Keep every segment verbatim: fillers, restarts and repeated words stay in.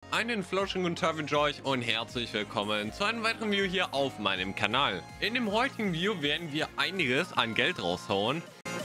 Einen flauschigen guten Tag wünsche ich euch und herzlich willkommen zu einem weiteren Video hier auf meinem Kanal. In dem heutigen Video werden wir einiges an Geld raushauen.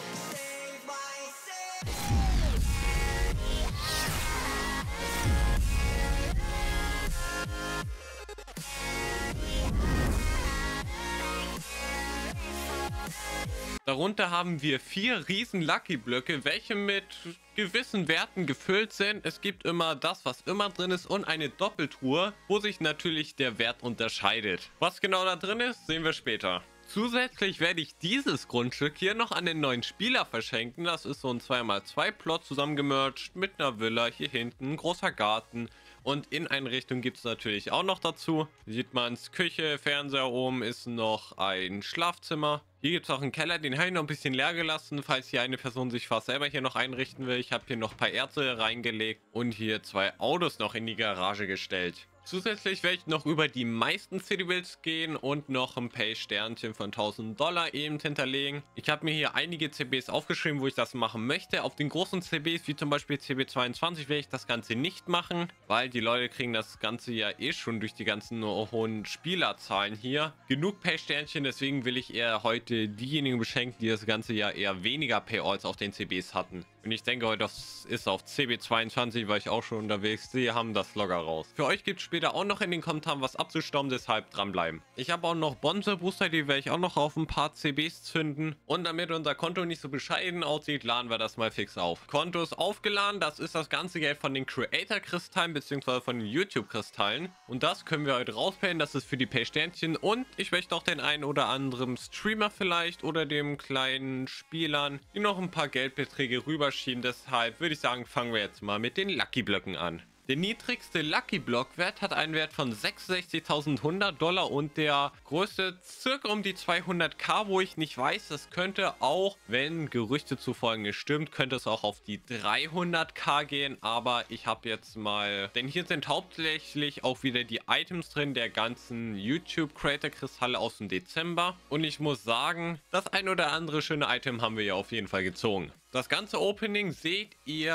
Darunter haben wir vier riesen Lucky Blöcke, welche mit gewissen Werten gefüllt sind. Es gibt immer das, was immer drin ist, und eine Doppeltruhe, wo sich natürlich der Wert unterscheidet. Was genau da drin ist, sehen wir später. Zusätzlich werde ich dieses Grundstück hier noch an den neuen Spieler verschenken. Das ist so ein zwei mal zwei Plot zusammengemerged mit einer Villa hier hinten, ein großer Garten. Und Inneneinrichtung gibt es natürlich auch noch dazu. Sieht man es, Küche, Fernseher, oben ist noch ein Schlafzimmer. Hier gibt es auch einen Keller, den habe ich noch ein bisschen leer gelassen, falls hier eine Person sich fast selber hier noch einrichten will. Ich habe hier noch ein paar Erze reingelegt und hier zwei Autos noch in die Garage gestellt. Zusätzlich werde ich noch über die meisten City Builds gehen und noch ein Pay-Sternchen von tausend Dollar eben hinterlegen. Ich habe mir hier einige C Bs aufgeschrieben, wo ich das machen möchte. Auf den großen C Bs, wie zum Beispiel C B zweiundzwanzig, werde ich das Ganze nicht machen, weil die Leute kriegen das Ganze ja eh schon durch die ganzen hohen Spielerzahlen hier. Genug Pay-Sternchen, deswegen will ich eher heute diejenigen beschenken, die das Ganze ja eher weniger Payouts auf den C Bs hatten. Und ich denke heute, das ist auf C B zweiundzwanzig, weil ich auch schon unterwegs. Sie haben das locker raus. Für euch gibt es später auch noch in den Kommentaren was abzustauben, deshalb dranbleiben. Ich habe auch noch Bonze Booster, die werde ich auch noch auf ein paar C Bs zünden. Und damit unser Konto nicht so bescheiden aussieht, laden wir das mal fix auf. Konto ist aufgeladen, das ist das ganze Geld von den Creator-Kristallen bzw. von den YouTube-Kristallen. Und das können wir heute rauspayen, das ist für die Pay-Sternchen. Und ich möchte auch den einen oder anderen Streamer vielleicht oder dem kleinen Spielern, die noch ein paar Geldbeträge rüberschieben. Deshalb würde ich sagen, fangen wir jetzt mal mit den Lucky Blöcken an. Der niedrigste Lucky Block Wert hat einen Wert von sechsundsechzigtausendeinhundert Dollar und der größte circa um die zweihunderttausend, wo ich nicht weiß, das könnte auch, wenn Gerüchte zufolge stimmt, könnte es auch auf die dreihunderttausend gehen, aber ich habe jetzt mal, denn hier sind hauptsächlich auch wieder die Items drin der ganzen YouTube Creator Kristalle aus dem Dezember und ich muss sagen, das ein oder andere schöne Item haben wir ja auf jeden Fall gezogen. Das ganze Opening seht ihr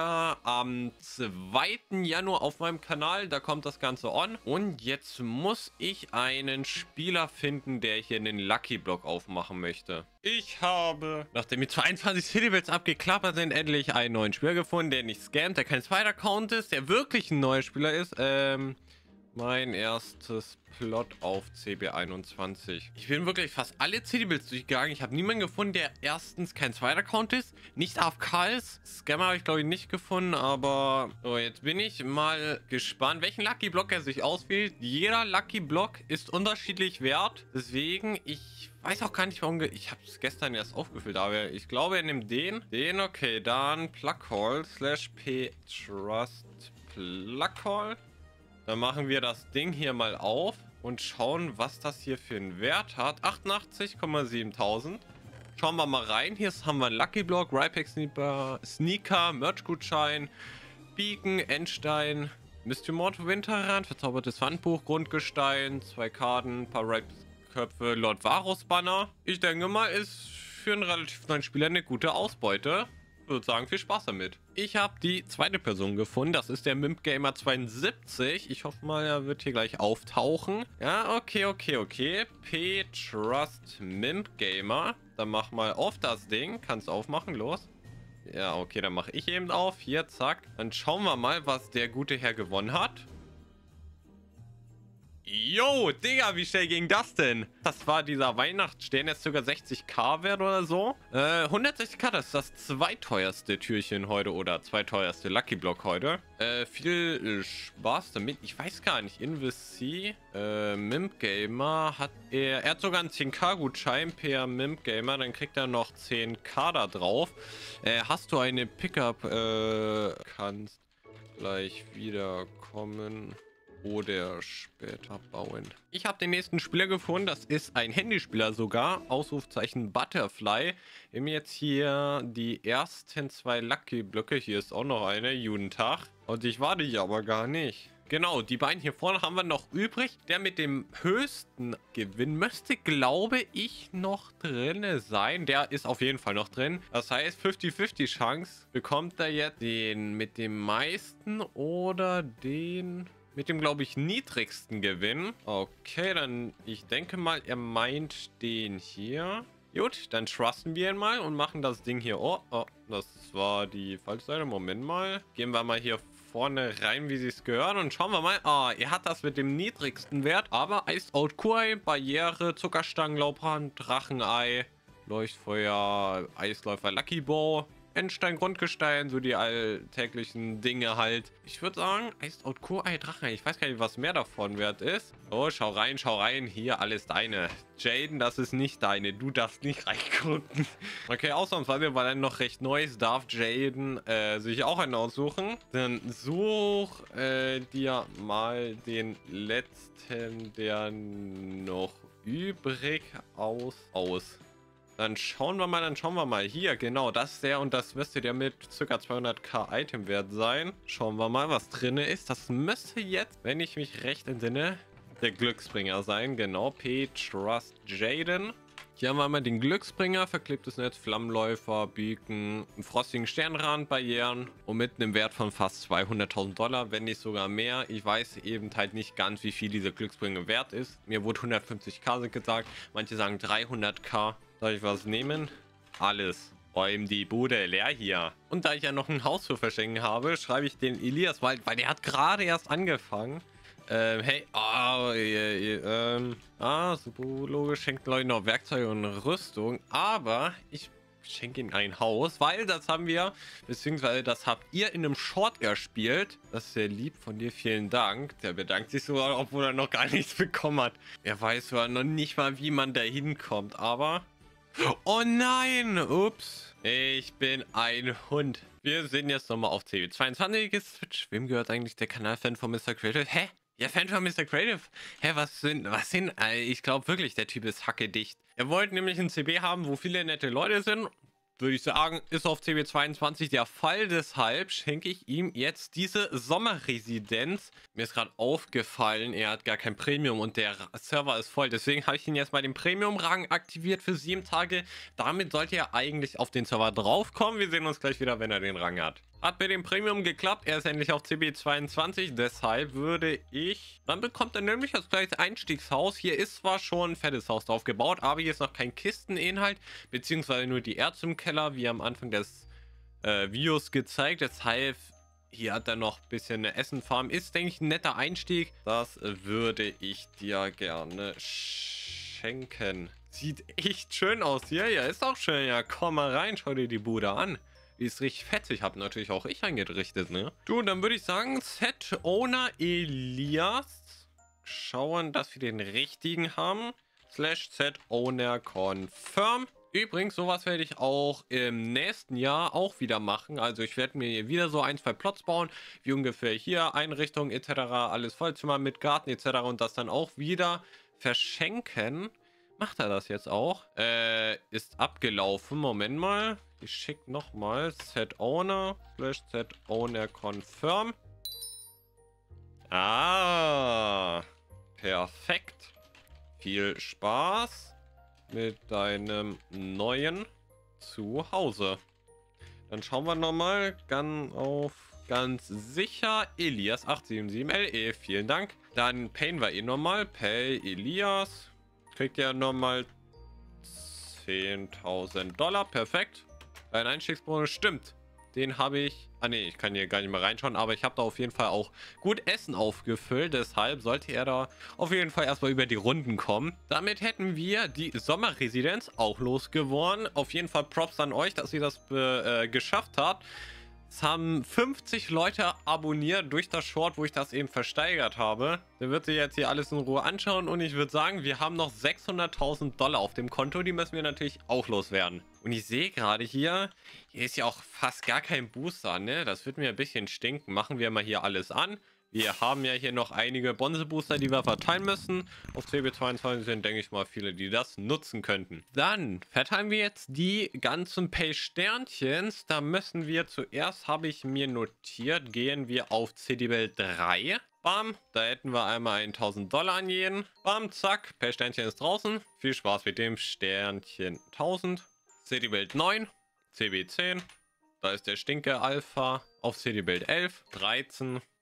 am zweiten Januar auf meinem Kanal. Da kommt das Ganze on. Und jetzt muss ich einen Spieler finden, der hier einen Lucky Block aufmachen möchte. Ich habe, nachdem die zweiundzwanzig City Builds abgeklappert sind, endlich einen neuen Spieler gefunden, der nicht scammt, der kein Spider-Account ist, der wirklich ein neuer Spieler ist. Ähm... Mein erstes Plot auf C B einundzwanzig. Ich bin wirklich fast alle City Builds durchgegangen. Ich habe niemanden gefunden, der erstens kein zweiter Account ist, nicht A F K ist. Scammer habe ich glaube ich nicht gefunden, aber so, jetzt bin ich mal gespannt, welchen Lucky Block er sich auswählt. Jeder Lucky Block ist unterschiedlich wert. Deswegen, ich weiß auch gar nicht, warum... Ich habe es gestern erst aufgefüllt, aber ich glaube, er nimmt den. Den, okay, dann Plughole slash P Trust Plughole. Dann machen wir das Ding hier mal auf und schauen, was das hier für einen Wert hat. achtundachtzig Komma siebentausend. Schauen wir mal rein. Hier haben wir einen Lucky Block, Rypack Sneaker, Sneaker, Merch-Gutschein, Beacon, Endstein, Mystery Mortal Winterrand, verzaubertes Handbuch, Grundgestein, zwei Karten, ein paar Rype-Köpfe, Lord Varus Banner. Ich denke mal, ist für einen relativ neuen Spieler eine gute Ausbeute. Ich würde sagen, viel Spaß damit. Ich habe die zweite Person gefunden. Das ist der Mimp Gamer zweiundsiebzig. Ich hoffe mal, er wird hier gleich auftauchen. Ja, okay, okay, okay. P Trust Mimp Gamer. Dann mach mal auf das Ding. Kannst aufmachen, los. Ja, okay, dann mache ich eben auf. Hier, zack. Dann schauen wir mal, was der gute Herr gewonnen hat. Yo, Digga, wie schnell ging das denn? Das war dieser Weihnachtsstern, der ist sogar sechzigtausend wert oder so. Äh, hundertsechzigtausend, das ist das zweiteuerste Türchen heute oder zweiteuerste Lucky Block heute. Äh, viel Spaß damit. Ich weiß gar nicht, InvC, äh, Mimp Gamer hat er, er hat sogar einen zehn K Gutschein per Mimp Gamer, dann kriegt er noch zehn K da drauf. Äh, hast du eine Pickup, äh, kannst gleich wiederkommen. Oder später bauen. Ich habe den nächsten Spieler gefunden. Das ist ein Handyspieler sogar. Ausrufzeichen Butterfly. Wir haben jetzt hier die ersten zwei Lucky Blöcke. Hier ist auch noch eine. Guten Tag. Und ich warte hier aber gar nicht. Genau, die beiden hier vorne haben wir noch übrig. Der mit dem höchsten Gewinn müsste, glaube ich, noch drin sein. Der ist auf jeden Fall noch drin. Das heißt, fünfzig fünfzig Chance. Bekommt er jetzt den mit dem meisten oder den mit dem, glaube ich, niedrigsten Gewinn. Okay, dann ich denke mal, er meint den hier. Gut, dann trusten wir ihn mal und machen das Ding hier. Oh, oh, das war die falsche Seite. Moment mal. Gehen wir mal hier vorne rein, wie sie es gehört. Und schauen wir mal. Ah, er hat das mit dem niedrigsten Wert. Aber Iced Out Kuei, Barriere, Zuckerstangen, Laubhahn, Drachenei, Leuchtfeuer, Eisläufer, Lucky Bow, Endstein, Grundgestein, so die alltäglichen Dinge halt. Ich würde sagen, Iced Out Kuei, Drachenei. Ich weiß gar nicht, was mehr davon wert ist. Oh, schau rein, schau rein. Hier, alles deine. Jaden, das ist nicht deine. Du darfst nicht reingucken. Okay, ausnahmsweise, weil er noch recht neu ist, darf Jaden äh, sich auch einen aussuchen. Dann such äh, dir mal den letzten, der noch übrig aus, aus. Dann schauen wir mal, dann schauen wir mal. Hier, genau, das ist der und das müsste der mit ca. zweihunderttausend Itemwert sein. Schauen wir mal, was drin ist. Das müsste jetzt, wenn ich mich recht entsinne, der Glücksbringer sein. Genau, P. Trust Jaden. Hier haben wir mal den Glücksbringer, verklebtes Netz, Flammenläufer, Beacon, einen frostigen Sternrand, Barrieren und mit einem Wert von fast zweihunderttausend Dollar, wenn nicht sogar mehr. Ich weiß eben halt nicht ganz, wie viel dieser Glücksbringer wert ist. Mir wurde hundertfünfzigtausend gesagt, manche sagen dreihunderttausend. Soll ich was nehmen? Alles. Räum die Bude leer hier. Und da ich ja noch ein Haus zu verschenken habe, schreibe ich den Elias, weil, weil der hat gerade erst angefangen. Ähm, hey, oh, äh, äh, ähm, ah, Subologe schenkt Leuten noch Werkzeuge und Rüstung, aber ich schenke ihm ein Haus, weil das haben wir, beziehungsweise das habt ihr in einem Short erspielt. Das ist sehr lieb von dir, vielen Dank. Der bedankt sich sogar, obwohl er noch gar nichts bekommen hat. Er weiß sogar noch nicht mal, wie man da hinkommt, aber... Oh nein, ups. Ich bin ein Hund. Wir sind jetzt nochmal auf C W zweiundzwanzig geswitcht. Wem gehört eigentlich der Kanal-Fan von Mister Creative? Hä? Ja, Fan von Mister Creative. Hä, was sind, was sind, ich glaube wirklich, der Typ ist hackedicht. Er wollte nämlich ein C B haben, wo viele nette Leute sind. Würde ich sagen, ist auf C W zweiundzwanzig der Fall. Deshalb schenke ich ihm jetzt diese Sommerresidenz. Mir ist gerade aufgefallen, er hat gar kein Premium und der Server ist voll. Deswegen habe ich ihn jetzt mal den Premium-Rang aktiviert für sieben Tage. Damit sollte er eigentlich auf den Server draufkommen. Wir sehen uns gleich wieder, wenn er den Rang hat. Hat mit dem Premium geklappt. Er ist endlich auf C W zweiundzwanzig. Deshalb würde ich... Dann bekommt er nämlich das gleiche Einstiegshaus. Hier ist zwar schon ein fettes Haus drauf gebaut, aber hier ist noch kein Kisteninhalt, beziehungsweise nur die Erz im Keller, wie am Anfang des äh, Videos gezeigt. Deshalb, hier hat er noch ein bisschen eine Essenfarm. Ist, denke ich, ein netter Einstieg. Das würde ich dir gerne schenken. Sieht echt schön aus hier. Ja, ist auch schön. Ja, komm mal rein, schau dir die Bude an. Die ist richtig fett. Ich habe natürlich auch ich eingerichtet, ne? Du, dann würde ich sagen, Set Owner Elias. Schauen, dass wir den richtigen haben. Slash Set Owner Confirm. Übrigens, sowas werde ich auch im nächsten Jahr auch wieder machen. Also ich werde mir hier wieder so ein, zwei Plots bauen, wie ungefähr hier, Einrichtung et cetera. Alles Vollzimmer mit Garten et cetera. Und das dann auch wieder verschenken. Macht er das jetzt auch? Äh, ist abgelaufen. Moment mal. Ich schicke nochmal Set Owner slash Set Owner Confirm. Ah, perfekt. Viel Spaß mit deinem neuen Zuhause. Dann schauen wir nochmal ganz auf ganz sicher Elias acht sieben sieben L E. Vielen Dank. Dann payen wir ihn nochmal. Pay Elias. Kriegt ja nochmal zehntausend Dollar. Perfekt. Ein Einstiegsbonus stimmt. Den habe ich... Ah ne, ich kann hier gar nicht mehr reinschauen, aber ich habe da auf jeden Fall auch gut Essen aufgefüllt. Deshalb sollte er da auf jeden Fall erstmal über die Runden kommen. Damit hätten wir die Sommerresidenz auch losgeworden. Auf jeden Fall Props an euch, dass ihr das äh, geschafft habt. Es haben fünfzig Leute abonniert durch das Short, wo ich das eben versteigert habe. Der wird sich jetzt hier alles in Ruhe anschauen und ich würde sagen, wir haben noch sechshunderttausend Dollar auf dem Konto. Die müssen wir natürlich auch loswerden. Und ich sehe gerade hier, hier ist ja auch fast gar kein Booster, ne? Das wird mir ein bisschen stinken. Machen wir mal hier alles an. Wir haben ja hier noch einige Bonze-Booster, die wir verteilen müssen. Auf C W zweiundzwanzig sind, denke ich mal, viele, die das nutzen könnten. Dann verteilen wir jetzt die ganzen Pay-Sternchens. Da müssen wir zuerst, habe ich mir notiert, gehen wir auf C D Bell drei. Bam, da hätten wir einmal tausend Dollar an jeden. Bam, zack, Pay-Sternchen ist draußen. Viel Spaß mit dem Sternchen tausend. C D Bell neun, C B zehn. Da ist der Stinke Alpha. Auf C D Bell elf, dreizehn.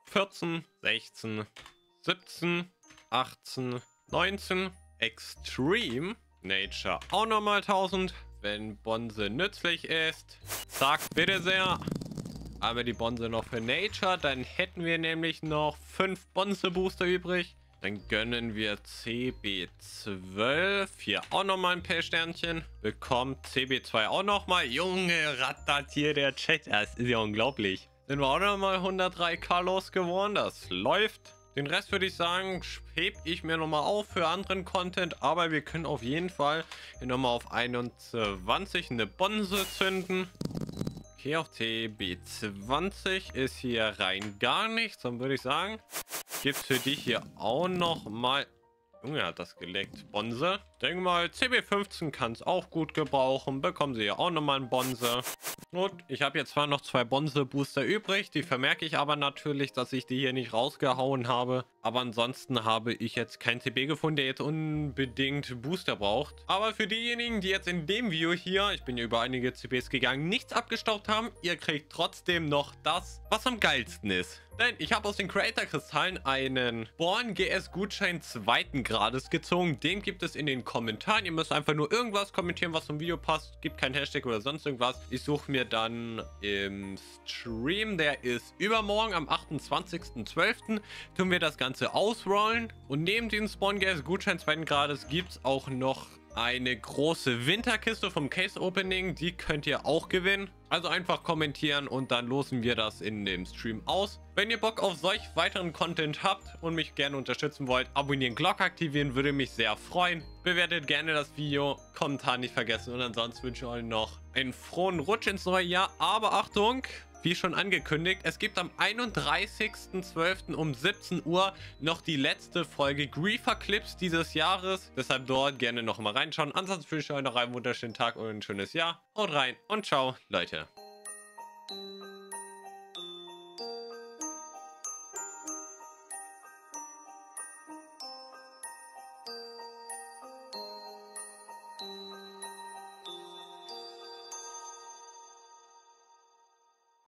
vierzehn, sechzehn, siebzehn, achtzehn, neunzehn. Extreme. Nature auch nochmal tausend. Wenn Bonze nützlich ist. Zack, bitte sehr. Aber die Bonze noch für Nature. Dann hätten wir nämlich noch fünf Bonze-Booster übrig. Dann gönnen wir C B zwölf. Hier auch nochmal ein P-Sternchen. Bekommt C B zwei auch nochmal. Junge, rattert hier der Chat. Das ist ja unglaublich. Sind wir auch nochmal hundertdrei K losgeworden. Das läuft. Den Rest würde ich sagen, heb ich mir nochmal auf für anderen Content. Aber wir können auf jeden Fall hier nochmal auf einundzwanzig eine Bonze zünden. Okay, auf T B zwanzig ist hier rein gar nichts. Dann würde ich sagen, gibt es für dich hier auch nochmal... Junge, hat das geleckt. Bonze. Ich denke mal, C B fünfzehn kann es auch gut gebrauchen. Bekommen sie ja auch nochmal einen Bonze. Gut, ich habe jetzt zwar noch zwei Bonze-Booster übrig. Die vermerke ich aber natürlich, dass ich die hier nicht rausgehauen habe. Aber ansonsten habe ich jetzt kein C B gefunden, der jetzt unbedingt Booster braucht. Aber für diejenigen, die jetzt in dem Video hier, ich bin ja über einige C Bs gegangen, nichts abgestaubt haben, ihr kriegt trotzdem noch das, was am geilsten ist. Denn ich habe aus den Creator-Kristallen einen Born G S-Gutschein zweiten Grades gezogen. Den gibt es in den Kommentaren. Ihr müsst einfach nur irgendwas kommentieren, was zum Video passt. Gibt kein Hashtag oder sonst irgendwas. Ich suche mir dann im Stream, der ist übermorgen am achtundzwanzigsten zwölften tun wir das Ganze ausrollen. Und neben dem Spawn G S-Gutschein zweiten Grades gibt es auch noch eine große Winterkiste vom Case Opening. Die könnt ihr auch gewinnen. Also einfach kommentieren und dann losen wir das in dem Stream aus. Wenn ihr Bock auf solch weiteren Content habt und mich gerne unterstützen wollt, abonnieren, Glocke aktivieren, würde mich sehr freuen. Bewertet gerne das Video, Kommentar nicht vergessen und ansonsten wünsche ich euch noch einen frohen Rutsch ins neue Jahr. Aber Achtung! Wie schon angekündigt, es gibt am einunddreißigsten zwölften um siebzehn Uhr noch die letzte Folge Griefer Clips dieses Jahres. Deshalb dort gerne noch mal reinschauen. Ansonsten wünsche ich euch noch einen wunderschönen Tag und ein schönes Jahr. Haut rein und ciao, Leute.